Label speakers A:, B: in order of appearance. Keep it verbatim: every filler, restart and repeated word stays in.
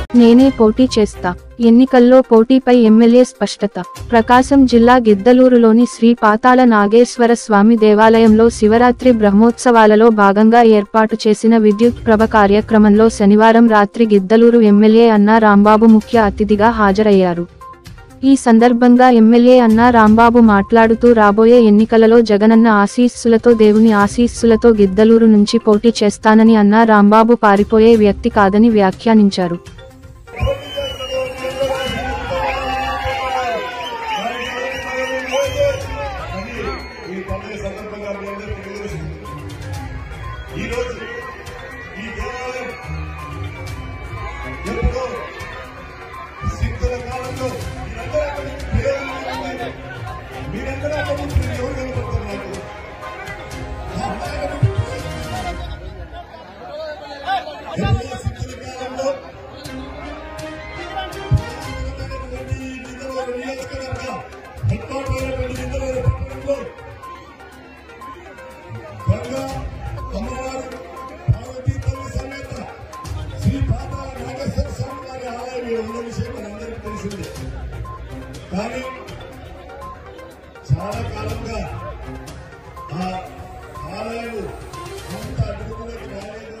A: నేనే పోటీ చేస్తా. ఎన్నికల్లో పోటీపై ఎమ్మెల్యే స్పష్టత. ప్రకాశం జిల్లా గిద్దలూరులోని శ్రీ పాతాళ నాగేశ్వర స్వామి దేవాలయంలో శివరాత్రి బ్రహ్మోత్సవాలలో భాగంగా ఏర్పాటు చేసిన విద్యుత్ ప్రభ కార్యక్రమంలో శనివారం రాత్రి గిద్దలూరు ఎమ్మెల్యే అన్నా రాంబాబు ముఖ్య అతిథిగా హాజరయ్యారు. ఈ సందర్భంగా ఎమ్మెల్యే అన్నా రాంబాబు మాట్లాడుతూ రాబోయే ఎన్నికలలో జగనన్న ఆశీస్సులతో దేవుని ఆశీస్సులతో గిద్దలూరు నుంచి పోటీ చేస్తానని అన్నా రాంబాబు పారిపోయే వ్యక్తి కాదని వ్యాఖ్యానించారు.
B: కానీ చాలా కాలంగా ఆ ఆలయాలు అంత అభివృద్ధిలోకి రాలేదు.